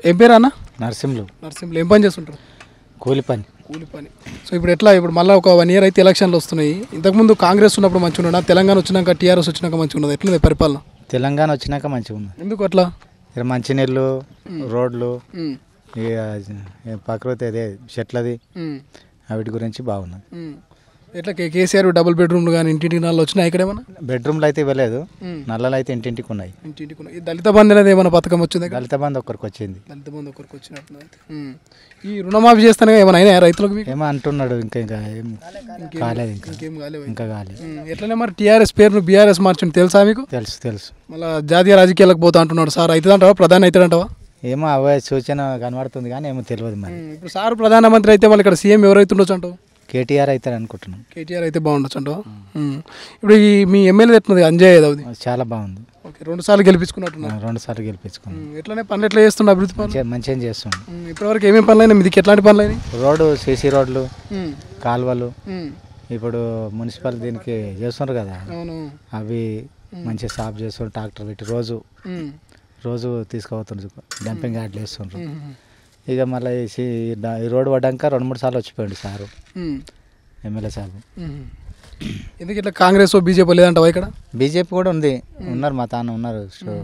ఏం పేరు అన్న? నర్సింహులు. నర్సింహులు ఏం పని చేస్తుంటారు? కూలి పని. సో ఇప్పుడు ఎట్లా, ఇప్పుడు మళ్ళీ ఒక 1 year అయితే ఎలక్షన్లు వస్తున్నాయి. ఇంతకుముందు కాంగ్రెస్ ఉన్నప్పుడు మంచిగా ఉన్నదా, తెలంగాణ వచ్చినాక టీఆర్ఎస్ వచ్చినాక మంచిగా ఉన్నది, ఎట్లుంది పరిపాలన? తెలంగాణ వచ్చినాక మంచిగా ఉంది. ఎందుకు అట్లా? ఇక్కడ మంచినీళ్ళు, రోడ్లు, ప్రకృతి అదే చెట్లది, వాటి గురించి బాగున్నది. ఎట్లా కేసీఆర్ డబుల్ బెడ్రూమ్లు కానీ ఇంటింటికి నల్లు వచ్చినాయి ఇక్కడ ఏమన్నా? బెడ్రూమ్లు అయితే ఇవ్వలేదు, నల్లలు అయితే ఇంటింటికి ఉన్నాయి. ఇంటింటికి ఉన్నాయి. దళిత బంధు అనేది ఏమైనా పథకం వచ్చింది? దళిత బంధు ఒక్కరికి వచ్చింది. దళిత బంధు ఒక్కరికి వచ్చినట్టు. ఈ రుణమాఫీ చేస్తానే ఏమైనా అయినా రైతులకు? ఏమో అంటున్నాడు, ఇంకా ఏం కాలేదు, ఇంకా కాలేదు. ఎట్లనే మరి టీఆర్ఎస్ పేరును బీఆర్ఎస్ మార్చండి, తెలుసా మీకు? తెలుసు. మళ్ళీ జాతీయ రాజకీయాలకు పోతా అంటున్నాడు సార్, అవుతుందంటావా? ప్రధాని అవుతాడంటావా? ఏమో అవే సూచన కనబడుతుంది కానీ ఏమో తెలియదు మరి. ఇప్పుడు సార్ ప్రధానమంత్రి అయితే మళ్ళీ ఇక్కడ సీఎం ఎవరైతే ఉండొచ్చు అంటావు? కేటీఆర్ అవుతాడు అనుకుంటున్నాం. కేటీఆర్ అయితే బాగుండొచ్చు అంటావా? ఇప్పుడు ఈ మీ ఎమ్మెల్యే ఎట్లుంది అంజయ్ యాదవ్ది? చాలా బాగుంది. ఓకే, 2 సార్లు గెలిపించుకున్నట్టున్నారు. 2 సార్లు గెలిపించుకున్నాం. ఎట్లనే పనులు ఎట్లా చేస్తుండే, అభివృద్ధి పనులు మంచిగా చేస్తుండే. ఇప్పటివరకు ఏమేమి పనులు అయినా మీదికి? ఎట్లాంటి పనులు అయినాయి? రోడ్డు, సీసీ రోడ్లు, కాలువలు, ఇప్పుడు మున్సిపల్ దీనికి చేస్తున్నారు కదా, అవి మంచిగా సాఫ్ చేస్తున్నారు. ట్రాక్టర్ పెట్టి రోజు తీసుకుపోతుండ్రు, డంపింగ్ యార్డ్లు వేస్తుండ్రు. ఇక మళ్ళీ ఈ రోడ్డు పడ్డాక 2-3 సార్లు వచ్చిపోయాడు సారు, ఎమ్మెల్యే సార్. ఎందుకు ఇట్లా కాంగ్రెస్ బీజేపీ లేదంటావా ఇక్కడ? బీజేపీ కూడా ఉన్నారు, మా తాను ఉన్నారు,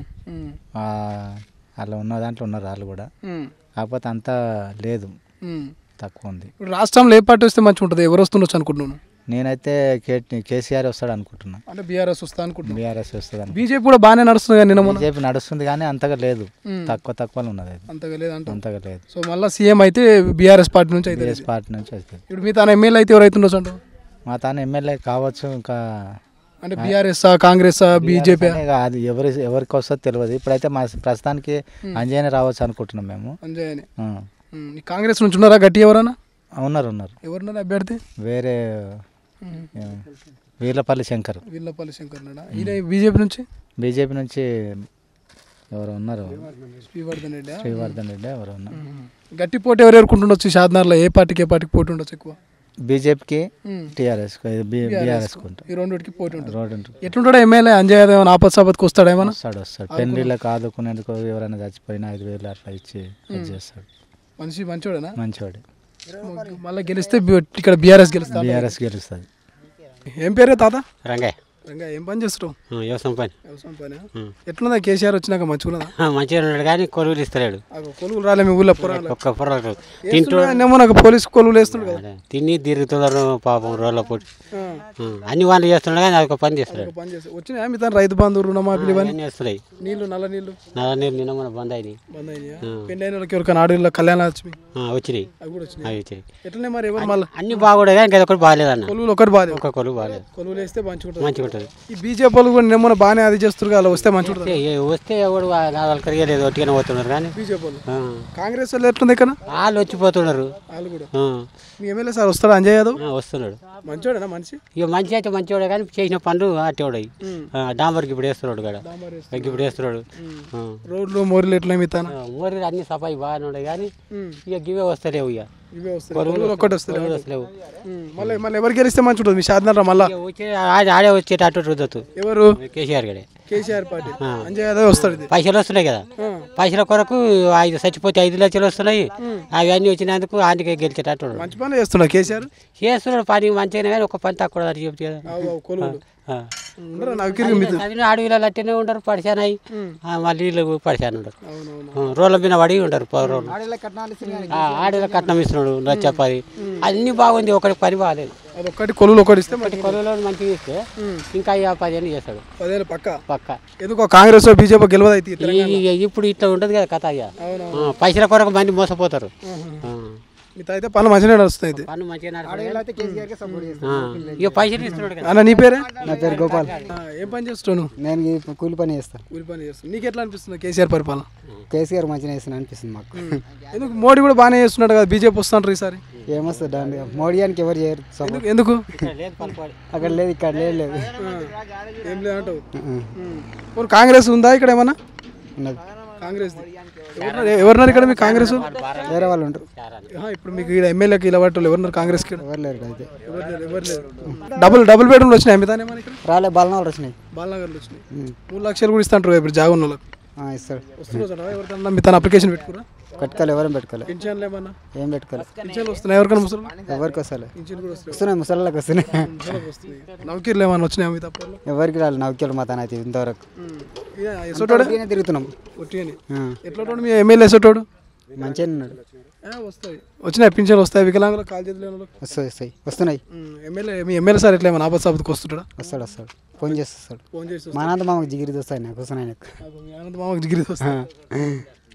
అలా ఉన్న దాంట్లో ఉన్నారు వాళ్ళు కూడా, కాకపోతే అంతా లేదు, తక్కువ ఉంది. ఇప్పుడు రాష్ట్రంలో ఏ పార్టీ వస్తే మంచిగా ఉంటుంది, ఎవరు వస్తుండొచ్చు అనుకుంటున్నాను? నేనైతే కేసీఆర్ వస్తాడు అనుకుంటున్నా. అంటే బీఆర్ఎస్ వస్తా అనుకుంటున్నా. బీఆర్ఎస్ వస్తుంది. బీజేపీ కూడా బాగానే నడుస్తుంది కానీ బీజేపీ నడుస్తుంది కానీ అంతగా లేదు, తక్కువ ఉన్నది, అంతగా లేదు. సో మళ్ళీ సీఎం అయితే బీఆర్ఎస్ పార్టీ నుంచి అయితే, బీఆర్ఎస్ పార్టీ నుంచి అవుతుంది. ఇప్పుడు మీ తాను ఎమ్మెల్యే అయితే ఎవరైతే ఉండొచ్చు అంటారు? మా తాను ఎమ్మెల్యే కావచ్చు. ఇంకా అంటే బీఆర్ఎస్ కాంగ్రెస్ బీజేపీ అది ఎవరికి వస్తుందో తెలియదు. ఇప్పుడైతే మా ప్రస్తుతానికి అంజయ్యనే రావచ్చు అనుకుంటున్నాం మేము. అంజయ్యనే. కాంగ్రెస్ నుంచి ఉన్నారా గట్టి ఎవరన్నా? ఉన్నారు. ఎవరున్నారు అభ్యర్థి? వేరే వీర్లపల్లి శంకర్. ఈయన బీజేపీ నుంచి ఎవరు ఉన్నారు? శ్రీవర్ధన్ రెడ్డి ఎవరు ఉన్నారు. గట్టి పోటీ ఎవరు ఎదుర్కొంటుండొచ్చు షాద్నగర్లో? ఏ పార్టీకి పోటీ ఉండొచ్చు ఎక్కువ? బీజేపీకి, టీఆర్ఎస్, బీఆర్ఎస్ ఈ రెండుకి పోటీ ఉంటుంది. ఎట్లుంటాడు ఎమ్మెల్యే అంజయ్ యాదవ్? ఏమైనా ఆపద సాపత్కి వస్తాడు? ఏమన్నా వస్తాడు. పెళ్లిళ్ళకి ఆదుకునేందుకు ఎవరైనా చచ్చిపోయినా 5,000 అట్లా ఇచ్చి చేస్తాడు. మంచోడేనా? మంచోడే. మళ్ళీ గెలిస్తే ఇక్కడ బీఆర్ఎస్ గెలుస్తుంది. ఏం పేరే తాత? రంగయ్య. ఏం పని చేస్తావు? వ్యవసాయం పని. ఎట్లుందా కేసీఆర్ వచ్చినాక? మంచిగా ఉన్నాడు కానీ కొలువులు ఇస్తలేడు. కొలువులు రాలే మీ ఊళ్ళో? ఒక్క పొరాలు నాకు పోలీసు కొలువులు వేస్తున్నాడు కదా, తిని తిరుగుతున్నారు పాపం రోడ్ల పోటీ. అన్ని వాళ్ళు చేస్తున్నాడు కానీ అది ఒక పని చేస్తున్నాడు. వచ్చినాయా మీ తన రైతు బంధు రుణమాఫీలు ఇవన్నీ వస్తున్నాయి? నల్ల నీళ్ళు నిన్న మన బంద్ అయినాయి. పెళ్ళైన వాళ్ళకి ఎవరికైనా ఆడవాళ్ళ కళ్యాణ లక్ష్మి వచ్చినాయి. అవి వచ్చినాయి. ఎట్లనే మరి ఎవరు మళ్ళీ అన్ని బాగుండే కానీ ఒకటి బాగాలేదన్న. కొలువులు ఒకటి బాగాలేదు. ఒక కొలువు బాగాలేదు. కొలువులు వేస్తే మంచిగా ఉంటుంది. ఈ బీజేపీ వాళ్ళు కూడా నిన్న బాగానే అది చేస్తారు కదా, వస్తే మంచిగా వస్తే ఎవడు వాళ్ళు కరిగలేదు, ఒట్టిగానే పోతున్నారు. కానీ బీజేపీ వాళ్ళు, కాంగ్రెస్ వాళ్ళు ఎట్లుంది ఇక్కడ? వాళ్ళు వచ్చిపోతున్నారు. వాళ్ళు కూడా. మీ ఎమ్మెల్యే సార్ వస్తాడు అంజయ్ యాదవ్? వస్తున్నాడు. మంచోడేనా? మనిషి ఇక మంచి అయితే మంచివాడే కానీ చేసిన పనులు అట్టేవాడు. డాంబర్కి ఇప్పుడు వేస్తున్నాడు కదా, ఇప్పుడు వేస్తున్నాడు. రోడ్లు మోరీలు ఎట్లా మితాను? మోరీలు అన్ని సఫాయి బాగానే ఉన్నాయి కానీ ఇక గివే వస్తలేవు. ఇక ఒక్కటి వస్తలేవు. మళ్ళీ ఎవరు గెలిస్తే మంచి ఉంటుంది మీ షాద్నగర్? మళ్ళీ ఆడే వచ్చేటట్టు రుద్దతు. ఎవరు? కేసీఆర్ గడే. కేసీఆర్ పార్టీ అంజయ్ యాదవ్ వస్తాడు. పైసలు వస్తున్నాయి కదా, పైసల కొరకు చచ్చిపోతే 5 లక్షలు వస్తున్నాయి. అవన్నీ వచ్చినందుకు ఆయనకే గెలిచేటట్టు మంచి పని చేస్తున్నాడు కేసీఆర్. చేస్తున్నాడు పని మంచిగానే కానీ ఒక పని తక్కువ చెప్తే కదా. అడవిలో అట్టనే ఉండరు, పడిశానాయి. మళ్ళీ వీళ్ళు పడిశాను ఉండరు, రోడ్ల మీద పడి ఉండరు. ఆడల కట్నం ఇస్తున్నాడు 1,10,000. అన్ని బాగుంది, ఒకటి పని బాగాలేదు. ఒకటి కొలువులు ఒకటి ఇస్తే, కొలువులో మంచిగా ఇస్తే ఇంకా 10 చేస్తాడు. 10 పక్క. ఎందుకో కాంగ్రెస్ బీజేపీ గెలవదు అయితే ఇప్పుడు ఇట్లా ఉంటుంది కదా కథ. పైసల కొరకు మంది మోసపోతారు. అయితే పనులు మంచిగా నడుస్తాయి. ఇక పైసలు ఇస్తున్నాడు కదా. అన్న నీ పేరే? నా పేరు గోపాల్. ఏం పని చేస్తున్నాను? నేను కూలి పని చేస్తాను. నీకు ఎట్లా అనిపిస్తుంది కేసీఆర్ పరిపాలన? కేసీఆర్ మంచిగా చేస్తున్నా అనిపిస్తుంది మాకు. ఎందుకు మోడీ కూడా బాగానే చేస్తున్నాడు కదా, బీజేపీ వస్తుంటారు ఈసారి? ఏమొస్తుంది మోడీ అని ఎవరు చేయరు. ఎందుకు? అక్కడ లేదు, ఇక్కడ లేదు. ఏం లేదంటావు? కాంగ్రెస్ ఉందా ఇక్కడ? ఏమన్నా ఉన్నది కాంగ్రెస్? ఎవరున్నారు ఇక్కడ మీకు కాంగ్రెస్? వేరే వాళ్ళు ఉంటారు. ఇప్పుడు మీకు ఇక్కడ ఎమ్మెల్యేకి ఇలా పట్టు ఎవరున్నారు కాంగ్రెస్? ఎవరు లేరు అయితే. డబుల్ బెడ్రూమ్లు వచ్చినాయి? రాలే, బాలనగర్లు వచ్చినాయి. బాలనగర్లు వచ్చినాయి. 3 లక్షలు కూడా ఇస్తాంటారు ఇప్పుడు జాగున్న వాళ్ళకి. ఇస్తాడు. వస్తున్నా ఎవరికన్నా మీ తన అప్లికేషన్ పెట్టుకురా పెట్టుకోవాలి, ఎవరేం పెట్టుకోవాలి, పింఛన్లు ఏమన్నా ఏం పెట్టుకోవాలి, పింఛన్లు వస్తున్నాయి ఎవరికైనా ముసలి ఎవరికి వస్తాయి, పింఛన్లు కూడా వస్తున్నాయి వస్తున్నాయి, ముసళ్ళకి వస్తున్నాయి, నౌకీర్లు ఏమన్నా వచ్చినాయి మీ తప్ప ఎవరికి రాలి నవ్వుకెళ్ళి మా తన అయితే ఇంతవరకు ఎసోటోడే తిరుగుతున్నాం. ఒట్టిగాని ఎట్లా మీ ఎమ్మెల్యే ఎసోటోడు మంచిగా ఉన్నాడు. వస్తాయి వచ్చినాయి పింఛన్లు వస్తాయి వికలాంగులు కాల్ చేతులు వస్తాయి వస్తున్నాయి. మీ ఎమ్మెల్యే సార్ ఎట్లా ఏమన్నా ఆపద సాపదకి వస్తుంటాడా? వస్తాడు ఫోన్ చేస్తాడు. ఫోన్ చేసి మా నాన్న మామకు జిగిరి వస్తాయి నాకు వస్తున్నాయి నాకు. మీ ఆనంద మామకు జిగిరి వస్తాయి